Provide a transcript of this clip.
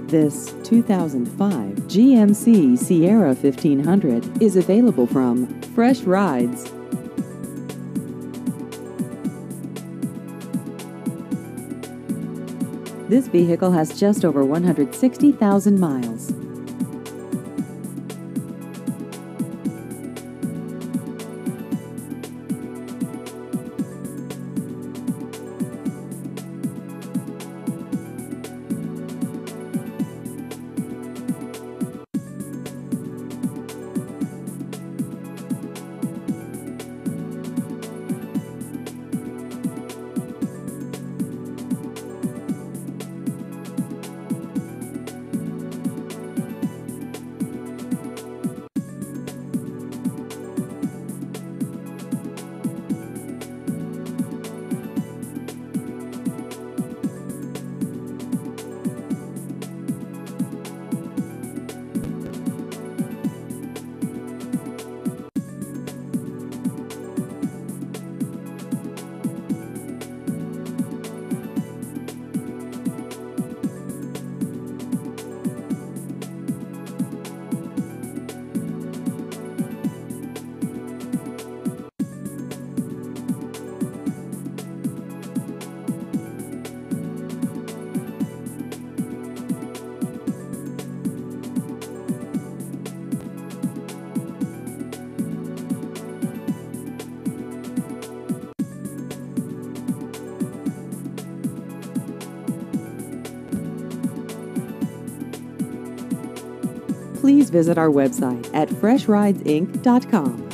This 2005 GMC Sierra 1500 is available from Fresh Rides. This vehicle has just over 160,000 miles. Please visit our website at freshridesinc.com.